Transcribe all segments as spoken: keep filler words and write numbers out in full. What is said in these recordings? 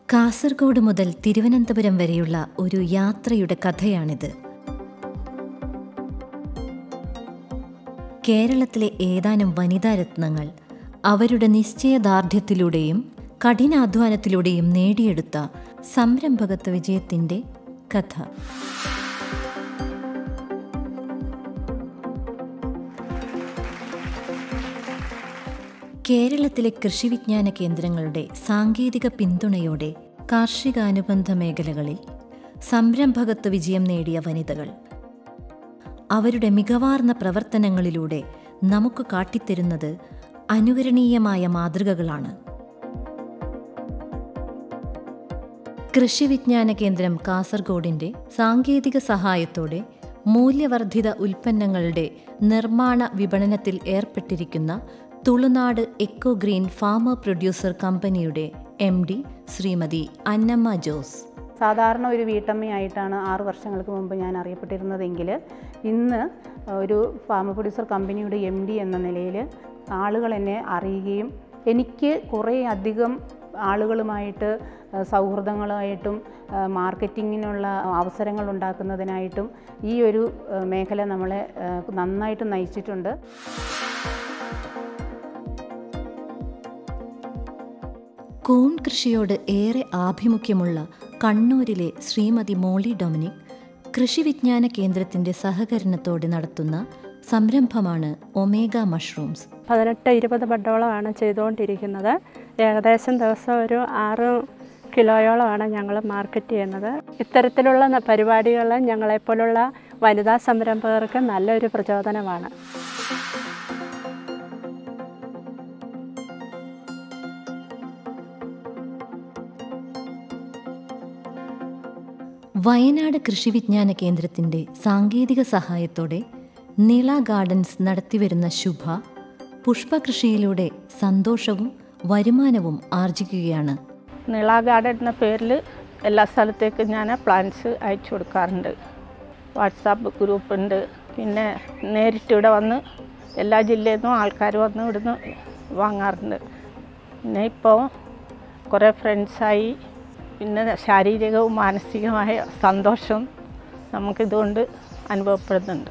കാസർഗോഡ് മുതൽ തിരുവനന്തപുരം വരെയുള്ള ഒരു യാത്രയുടെ കഥയാണിത്. കേരളത്തിലെ ഏതാനും വനിതാരത്നങ്ങൾ അവരുടെ നിശ്ചയദാർഢ്യത്തിലൂടെയും കഠിനാധ്വാനത്തിലൂടെയും നേടിയെടുത്ത സംരംഭകത്വ വിജയത്തിൻ്റെ കഥ. കേരളത്തിലെ കൃഷിവിജ്ഞാന കേന്ദ്രങ്ങളുടെ സാങ്കേതിക പിന്തുണയോടെ കാർഷികാനുബന്ധ മേഖലകളിൽ സംരംഭകത്വ വിജയം നേടിയ വനിതകൾ അവരുടെ മികവാർന്ന പ്രവർത്തനങ്ങളിലൂടെ നമുക്ക് കാട്ടിത്തരുന്നത് അനുകരണീയമായ മാതൃകകളാണ്. കൃഷിവിജ്ഞാന കേന്ദ്രം കാസർഗോഡിൻ്റെ സാങ്കേതിക സഹായത്തോടെ മൂല്യവർദ്ധിത ഉൽപ്പന്നങ്ങളുടെ നിർമ്മാണ വിപണനത്തിൽ ഏർപ്പെട്ടിരിക്കുന്ന Tulunadu eco green farmer producer കമ്പനിയുടെ എം ഡി ശ്രീമതി അന്നമ്മ ജോസ്. സാധാരണ ഒരു വീട്ടമ്മയായിട്ടാണ് ആറ് വർഷങ്ങൾക്ക് മുമ്പ് ഞാൻ അറിയപ്പെട്ടിരുന്നതെങ്കിൽ ഇന്ന് ഒരു ഫാമർ പ്രൊഡ്യൂസർ കമ്പനിയുടെ എം ഡി എന്ന നിലയിൽ ആളുകൾ എന്നെ അറിയുകയും എനിക്ക് കുറേ അധികം ആളുകളുമായിട്ട് സൗഹൃദങ്ങളായിട്ടും മാർക്കറ്റിങ്ങിനുള്ള അവസരങ്ങൾ ഉണ്ടാക്കുന്നതിനായിട്ടും ഈ ഒരു മേഖല നമ്മളെ നന്നായിട്ട് നയിച്ചിട്ടുണ്ട്. കൂൺ കൃഷിയോട് ഏറെ ആഭിമുഖ്യമുള്ള കണ്ണൂരിലെ ശ്രീമതി മോളി ഡൊമിനിക് കൃഷിവിജ്ഞാന കേന്ദ്രത്തിൻ്റെ സഹകരണത്തോടെ നടത്തുന്ന സംരംഭമാണ് ഒമേഗ മഷ്റൂംസ്. പതിനെട്ട് ഇരുപത് ബഡോളമാണ് ചെയ്തുകൊണ്ടിരിക്കുന്നത്. ഏകദേശം ദിവസം ഒരു ആറ് കിലോയോളമാണ് ഞങ്ങൾ മാർക്കറ്റ് ചെയ്യുന്നത്. ഇത്തരത്തിലുള്ള പരിപാടികൾ ഞങ്ങളെപ്പോലുള്ള വനിതാ സംരംഭകർക്ക് നല്ലൊരു പ്രചോദനമാണ്. വയനാട് കൃഷിവിജ്ഞാന കേന്ദ്രത്തിൻ്റെ സാങ്കേതിക സഹായത്തോടെ നീള ഗാർഡൻസ് നടത്തിവരുന്ന ശുഭ പുഷ്പകൃഷിയിലൂടെ സന്തോഷവും വരുമാനവും ആർജിക്കുകയാണ്. നീള ഗാർഡൻ എന്ന പേരിൽ എല്ലാ സ്ഥലത്തേക്കും ഞാൻ പ്ലാന്റ്സ് അയച്ചു കൊടുക്കാറുണ്ട്. വാട്സാപ്പ് ഗ്രൂപ്പുണ്ട്. പിന്നെ നേരിട്ടിവിടെ വന്ന് എല്ലാ ജില്ലയിൽ നിന്നും ആൾക്കാർ വന്ന് ഇവിടുന്ന് വാങ്ങാറുണ്ട്. പിന്നെ ഇപ്പോൾ കുറേ ഫ്രണ്ട്സായി. പിന്നെ ശാരീരികവും മാനസികമായ സന്തോഷം നമുക്കിതുകൊണ്ട് അനുഭവപ്പെടുന്നുണ്ട്.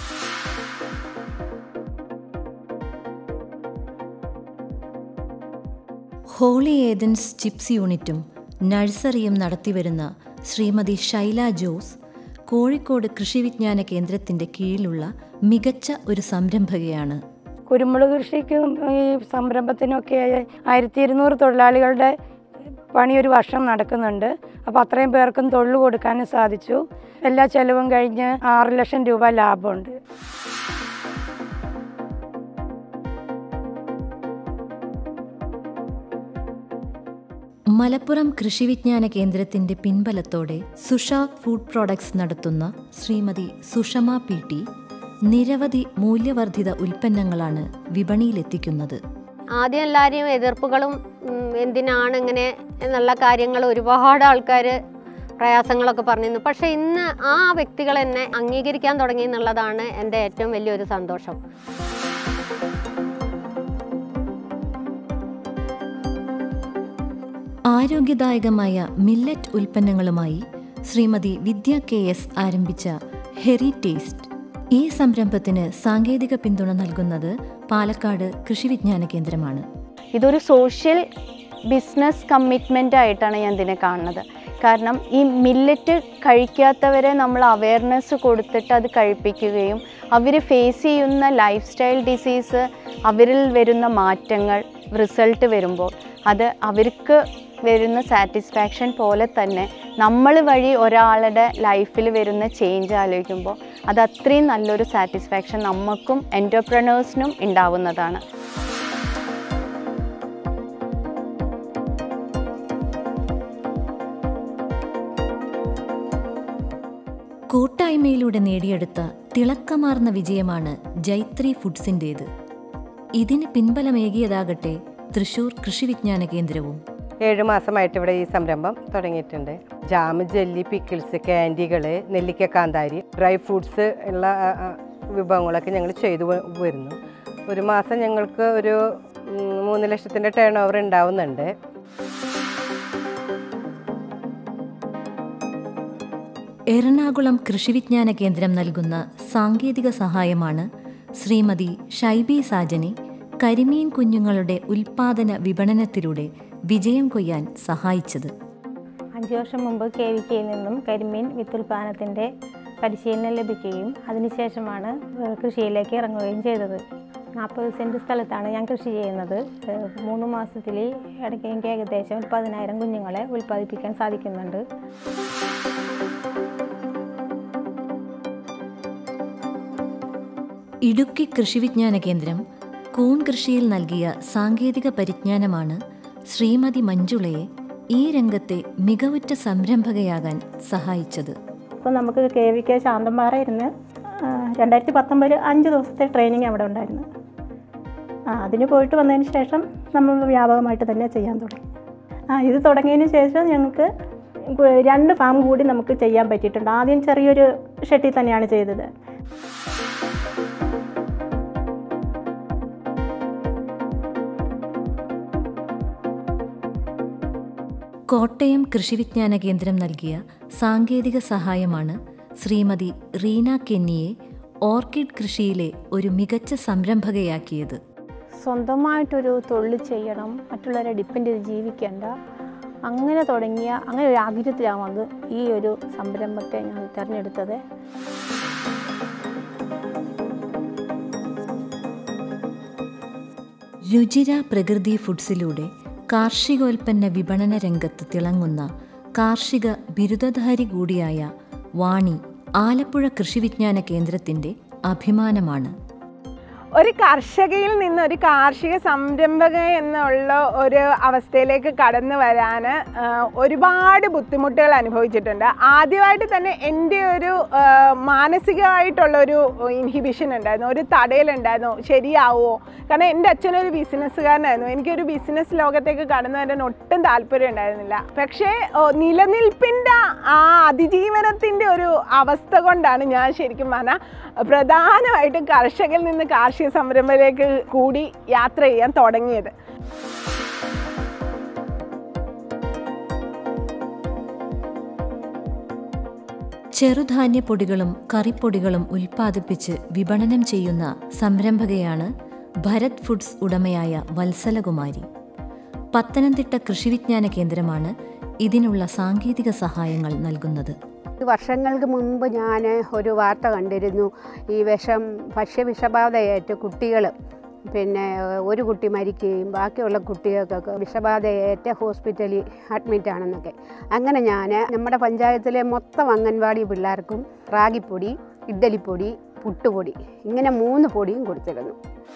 ഹോളി ഏതൻസ് ചിപ്സ് യൂണിറ്റും നഴ്സറിയും നടത്തിവരുന്ന ശ്രീമതി ഷൈല ജോസ് കോഴിക്കോട് കൃഷിവിജ്ഞാന കേന്ദ്രത്തിൻ്റെ കീഴിലുള്ള മികച്ച ഒരു സംരംഭകയാണ്. കുരുമുളക് കൃഷിക്കും ഈ സംരംഭത്തിനൊക്കെ ആയിരത്തി ഇരുന്നൂറ് തൊഴിലാളികളുടെ പണി ഒരു വർഷം നടക്കുന്നുണ്ട്. അപ്പോൾ അത്രയും പേർക്കും തൊഴിൽ കൊടുക്കാനും സാധിച്ചു. എല്ലാ ചെലവും കഴിഞ്ഞ് ആറ് ലക്ഷം രൂപ ലാഭമുണ്ട്. മലപ്പുറം കൃഷിവിജ്ഞാന കേന്ദ്രത്തിൻ്റെ പിൻബലത്തോടെ സുഷ ഫുഡ് പ്രോഡക്ട്സ് നടത്തുന്ന ശ്രീമതി സുഷമ പി ടി നിരവധി മൂല്യവർദ്ധിത ഉൽപ്പന്നങ്ങളാണ് വിപണിയിലെത്തിക്കുന്നത്. ആദ്യം എല്ലാവരെയും എതിർപ്പുകളും എന്തിനാണ് ഇങ്ങനെ എന്നുള്ള കാര്യങ്ങൾ ഒരുപാട് ആൾക്കാർ പ്രയാസങ്ങളൊക്കെ പറഞ്ഞിരുന്നു. പക്ഷേ ഇന്ന് ആ വ്യക്തികൾ എന്നെ അംഗീകരിക്കാൻ തുടങ്ങി എന്നുള്ളതാണ് എൻ്റെ ഏറ്റവും വലിയൊരു സന്തോഷം. ആരോഗ്യദായകമായ മില്ലറ്റ് ഉൽപ്പന്നങ്ങളുമായി ശ്രീമതി വിദ്യ കെ എസ് ആരംഭിച്ച ഹെറി ടേസ്റ്റ് ഈ സംരംഭത്തിന് സാങ്കേതിക പിന്തുണ നൽകുന്നത് പാലക്കാട് കൃഷിവിജ്ഞാന കേന്ദ്രമാണ്. ഇതൊരു സോഷ്യൽ ബിസിനസ് കമ്മിറ്റ്മെൻ്റ് ആയിട്ടാണ് ഞാൻ ഇതിനെ കാണുന്നത്. കാരണം ഈ മില്ലറ്റ് കഴിക്കാത്തവരെ നമ്മൾ അവയർനെസ് കൊടുത്തിട്ട് അത് കഴിപ്പിക്കുകയും അവർ ഫേസ് ചെയ്യുന്ന ലൈഫ് സ്റ്റൈൽ ഡിസീസ്, അവരിൽ വരുന്ന മാറ്റങ്ങൾ റിസൾട്ട് വരുമ്പോൾ അത് അവർക്ക് വരുന്ന സാറ്റിസ്ഫാക്ഷൻ പോലെ തന്നെ നമ്മൾ വഴി ഒരാളുടെ ലൈഫിൽ വരുന്ന ചേഞ്ച് ആലോചിക്കുമ്പോൾ അത് അത്രയും നല്ലൊരു സാറ്റിസ്ഫാക്ഷൻ നമുക്കും എൻ്റർപ്രനേഴ്സിനും ഉണ്ടാവുന്നതാണ്. കൂട്ടായ്മയിലൂടെ നേടിയെടുത്ത തിളക്കമാർന്ന വിജയമാണ് ജൈത്രി ഫുഡ്സിൻ്റേത്. ഇതിന് പിൻബലമേകിയതാകട്ടെ തൃശൂർ കൃഷിവിജ്ഞാന കേന്ദ്രവും. ഏഴ് മാസമായിട്ട് ഇവിടെ ഈ സംരംഭം തുടങ്ങിയിട്ടുണ്ട്. ജാം, ജെല്ലി, പിക്കിൾസ്, ക്യാൻഡികൾ, നെല്ലിക്ക കാന്താരി, ഡ്രൈ ഫ്രൂട്ട്സ് ഉള്ള വിഭവങ്ങളൊക്കെ ഞങ്ങൾ ചെയ്തു വരുന്നു. ഒരു മാസം ഞങ്ങൾക്ക് ഒരു മൂന്ന് ലക്ഷത്തിൻ്റെ ടേൺ ഓവർ ഉണ്ടാവുന്നുണ്ട്. എറണാകുളം കൃഷിവിജ്ഞാന കേന്ദ്രം നൽകുന്ന സാങ്കേതിക സഹായമാണ് ശ്രീമതി ഷൈബി സാജനെ കരിമീൻ കുഞ്ഞുങ്ങളുടെ ഉൽപാദന വിപണനത്തിലൂടെ വിജയം കൊയ്യാൻ സഹായിച്ചത്. അഞ്ച് വർഷം മുമ്പ് കെ വി കെയിൽ നിന്നും കരിമീൻ വിത്തുൽപാദനത്തിൻ്റെ പരിശീലനം ലഭിക്കുകയും അതിനുശേഷമാണ് കൃഷിയിലേക്ക് ഇറങ്ങുകയും ചെയ്തത്. നാൽപ്പത് സെൻറ്റ് സ്ഥലത്താണ് ഞാൻ കൃഷി ചെയ്യുന്നത്. മൂന്ന് മാസത്തിൽ ഇടയ്ക്ക് എനിക്ക് ഏകദേശം പതിനായിരം കുഞ്ഞുങ്ങളെ ഉൽപ്പാദിപ്പിക്കാൻ സാധിക്കുന്നുണ്ട്. ഇടുക്കി കൃഷിവിജ്ഞാന കേന്ദ്രം കൂൺ കൃഷിയിൽ നൽകിയ സാങ്കേതിക പരിജ്ഞാനമാണ് ശ്രീമതി മഞ്ജുളയെ ഈ രംഗത്തെ മികവുറ്റ സംരംഭകയാകാൻ സഹായിച്ചത്. അപ്പോൾ നമുക്ക് കെ വി കെ ശാന്തമ്പാറ ഇരുന്ന് രണ്ടായിരത്തി പത്തൊമ്പതിൽ അഞ്ച് ദിവസത്തെ ട്രെയിനിങ് അവിടെ ഉണ്ടായിരുന്നു. ആ അതിന് പോയിട്ട് വന്നതിന് ശേഷം നമ്മൾ വ്യാപകമായിട്ട് തന്നെ ചെയ്യാൻ തുടങ്ങി. ആ ഇത് തുടങ്ങിയതിന് ശേഷം ഞങ്ങൾക്ക് രണ്ട് ഫാം കൂടി നമുക്ക് ചെയ്യാൻ പറ്റിയിട്ടുണ്ട്. ആദ്യം ചെറിയൊരു ഷെഡിൽ തന്നെയാണ് ചെയ്തത്. കോട്ടയം കൃഷിവിജ്ഞാന കേന്ദ്രം നൽകിയ സാങ്കേതിക സഹായമാണ് ശ്രീമതി റീന കെന്നിയെ ഓർക്കിഡ് കൃഷിയിലെ ഒരു മികച്ച സംരംഭകയാക്കിയത്. സ്വന്തമായിട്ടൊരു തൊഴിൽ ചെയ്യണം, മറ്റുള്ളവരെ ഡിപ്പെൻഡ് ചെയ്ത് ജീവിക്കേണ്ട, അങ്ങനെ തുടങ്ങിയ അങ്ങനെ ഒരു ആഗ്രഹത്തിലാണ് വന്ന് ഈ ഒരു സംരംഭത്തെ ഞാൻ തിരഞ്ഞെടുത്തത്. രുചിര പ്രകൃതി ഫുഡ്സിലൂടെ കാർഷികോൽപ്പന്ന വിപണന രംഗത്ത് തിളങ്ങുന്ന കാർഷിക ബിരുദധാരി കൂടിയായ വാണി ആലപ്പുഴ കൃഷിവിജ്ഞാന കേന്ദ്രത്തിൻ്റെ അഭിമാനമാണ്. ഒരു കർഷകയിൽ നിന്ന് ഒരു കാർഷിക സംരംഭക എന്നുള്ള ഒരു അവസ്ഥയിലേക്ക് കടന്നു വരാൻ ഒരുപാട് ബുദ്ധിമുട്ടുകൾ അനുഭവിച്ചിട്ടുണ്ട്. ആദ്യമായിട്ട് തന്നെ എൻ്റെ ഒരു മാനസികമായിട്ടുള്ളൊരു ഇൻഹിബിഷൻ ഉണ്ടായിരുന്നു, ഒരു തടയലുണ്ടായിരുന്നു. ശരിയാവുമോ? കാരണം എൻ്റെ അച്ഛനൊരു ബിസിനസ്സുകാരനായിരുന്നു. എനിക്കൊരു ബിസിനസ് ലോകത്തേക്ക് കടന്നു വരാൻ ഒട്ടും താല്പര്യം ഉണ്ടായിരുന്നില്ല. പക്ഷേ നിലനിൽപ്പിൻ്റെ ആ അതിജീവനത്തിൻ്റെ ഒരു അവസ്ഥ കൊണ്ടാണ് ഞാൻ ശരിക്കും പറഞ്ഞാൽ പ്രധാനമായിട്ടും കർഷകരിൽ നിന്ന് കാർഷിക സംരംഭത്തിലേക്ക് കൂടി യാത്ര ചെയ്യാൻ തുടങ്ങിയത്. ചെറുധാന്യപ്പൊടികളും കറിപ്പൊടികളും ഉൽപ്പാദിപ്പിച്ച് വിപണനം ചെയ്യുന്ന സംരംഭകയാണ് ഭരത് ഫുഡ്സ് ഉടമയായ വത്സലകുമാരി. പത്തനംതിട്ട കൃഷിവിജ്ഞാന കേന്ദ്രമാണ് ഇതിനുള്ള സാങ്കേതിക സഹായങ്ങൾ നൽകുന്നത്. വർഷങ്ങൾക്ക് മുമ്പ് ഞാൻ ഒരു വാർത്ത കണ്ടിരുന്നു. ഈ വിഷം ഭക്ഷ്യവിഷബാധയേറ്റ് കുട്ടികൾ പിന്നെ ഒരു കുട്ടി മരിക്കുകയും ബാക്കിയുള്ള കുട്ടികൾക്കൊക്കെ വിഷബാധയേറ്റ് ഹോസ്പിറ്റലിൽ അഡ്മിറ്റാണെന്നൊക്കെ. അങ്ങനെ ഞാൻ നമ്മുടെ പഞ്ചായത്തിലെ മൊത്തം അംഗൻവാടി പിള്ളേർക്കും റാഗിപ്പൊടി, ഇഡ്ഡലിപ്പൊടി, പുട്ടുപൊടി ഇങ്ങനെ മൂന്ന് പൊടിയും കൊടുത്തിരുന്നു.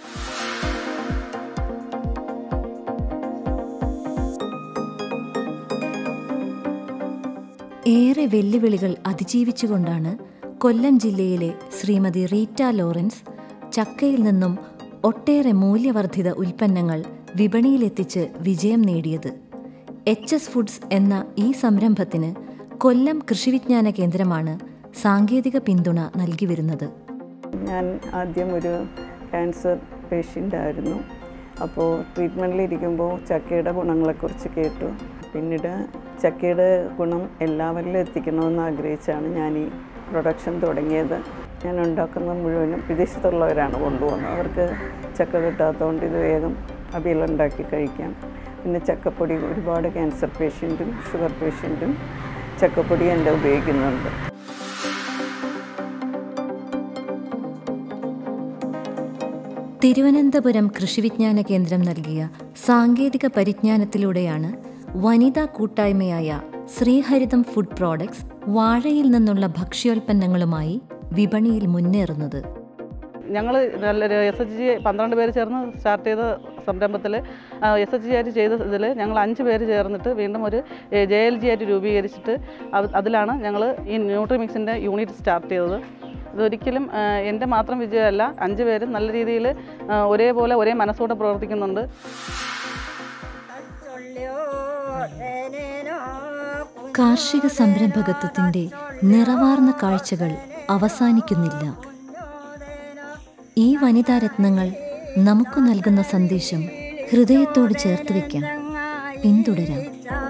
ഏറെ വെല്ലുവിളികൾ അതിജീവിച്ചുകൊണ്ടാണ് കൊല്ലം ജില്ലയിലെ ശ്രീമതി റീറ്റ ലോറൻസ് ചക്കയിൽ നിന്നും ഒട്ടേറെ മൂല്യവർദ്ധിത ഉൽപ്പന്നങ്ങൾ വിപണിയിലെത്തിച്ച് വിജയം നേടിയത്. എച്ച് എസ് ഫുഡ്സ് എന്ന ഈ സംരംഭത്തിന് കൊല്ലം കൃഷിവിജ്ഞാന കേന്ദ്രമാണ് സാങ്കേതിക പിന്തുണ നൽകി വരുന്നത്. ഞാൻ ആദ്യം ഒരു ക്യാൻസർ പേഷ്യൻ്റായിരുന്നു. അപ്പോൾ ട്രീറ്റ്മെൻറ്റിലിരിക്കുമ്പോൾ ചക്കയുടെ ഗുണങ്ങളെക്കുറിച്ച് കേട്ടു. പിന്നീട് ചക്കയുടെ ഗുണം എല്ലാവരിലും എത്തിക്കണമെന്ന് ആഗ്രഹിച്ചാണ് ഞാൻ ഈ പ്രൊഡക്ഷൻ തുടങ്ങിയത്. ഞാൻ ഉണ്ടാക്കുന്നത് മുഴുവനും വിദേശത്തുള്ളവരാണ് കൊണ്ടുപോകുന്നത്. അവർക്ക് ചക്ക കിട്ടാത്തതുകൊണ്ട് ഇത് വേഗം അവിയലുണ്ടാക്കി കഴിക്കാം. പിന്നെ ചക്കപ്പൊടി ഒരുപാട് ക്യാൻസർ പേഷ്യൻറ്റും ഷുഗർ പേഷ്യൻറ്റും ചക്കപ്പൊടി എൻ്റെ ഉപയോഗിക്കുന്നുണ്ട്. തിരുവനന്തപുരം കൃഷിവിജ്ഞാന കേന്ദ്രം നൽകിയ സാങ്കേതിക പരിജ്ഞാനത്തിലൂടെയാണ് വനിതാ കൂട്ടായ്മയായ ശ്രീഹരിതം ഫുഡ് പ്രോഡക്ട്സ് വാഴയിൽ നിന്നുള്ള ഭക്ഷ്യോൽപ്പന്നങ്ങളുമായി വിപണിയിൽ മുന്നേറുന്നത്. ഞങ്ങൾ നല്ല എസ് എച്ച് ജി പന്ത്രണ്ട് പേര് ചേർന്ന് സ്റ്റാർട്ട് ചെയ്ത സംരംഭത്തിൽ എസ് എച്ച് ജി ആയിട്ട് ചെയ്ത ഇതിൽ ഞങ്ങൾ അഞ്ച് പേര് ചേർന്നിട്ട് വീണ്ടും ഒരു ജെ എൽ ജി ആയിട്ട് രൂപീകരിച്ചിട്ട് അതിലാണ് ഞങ്ങൾ ഈ ന്യൂട്രിമിക്സിൻ്റെ യൂണിറ്റ് സ്റ്റാർട്ട് ചെയ്തത്. ഇതൊരിക്കലും എൻ്റെ മാത്രം വിജയമല്ല, അഞ്ച് പേരും നല്ല രീതിയിൽ ഒരേപോലെ ഒരേ മനസ്സോടെ പ്രവർത്തിക്കുന്നുണ്ട്. കാർഷിക സംരംഭകത്വത്തിൻ്റെ നിറവാർന്ന കാഴ്ചകൾ അവസാനിക്കുന്നില്ല. ഈ വനിതാരത്നങ്ങൾ നമുക്ക് നൽകുന്ന സന്ദേശം ഹൃദയത്തോട് ചേർത്ത് വയ്ക്കാം, പിന്തുടരാം.